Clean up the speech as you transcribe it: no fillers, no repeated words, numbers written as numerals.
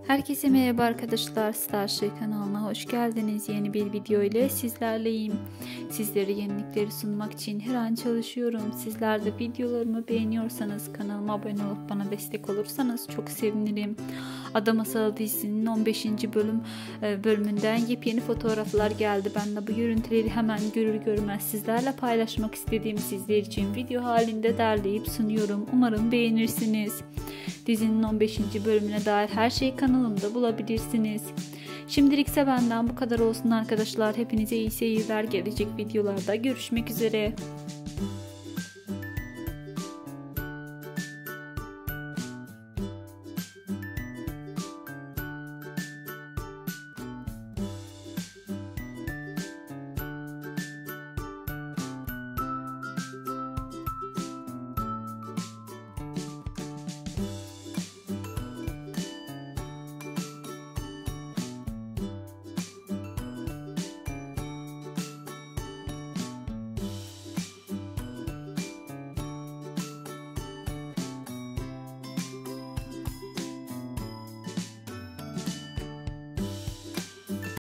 Herkese merhaba arkadaşlar, Starship kanalına hoş geldiniz. Yeni bir video ile sizlerleyim. Sizlere yenilikleri sunmak için her an çalışıyorum. Sizler de videolarımı beğeniyorsanız kanalıma abone olup bana destek olursanız çok sevinirim. Ada Masalı dizisinin 15. bölümünden yepyeni fotoğraflar geldi. Ben de bu görüntüleri hemen görür görmez sizlerle paylaşmak istediğim sizler için video halinde derleyip sunuyorum. Umarım beğenirsiniz. Dizinin 15. bölümüne dair her şeyi kanalımda bulabilirsiniz. Şimdilikse benden bu kadar olsun arkadaşlar. Hepinize iyi seyirler. Gelecek videolarda görüşmek üzere.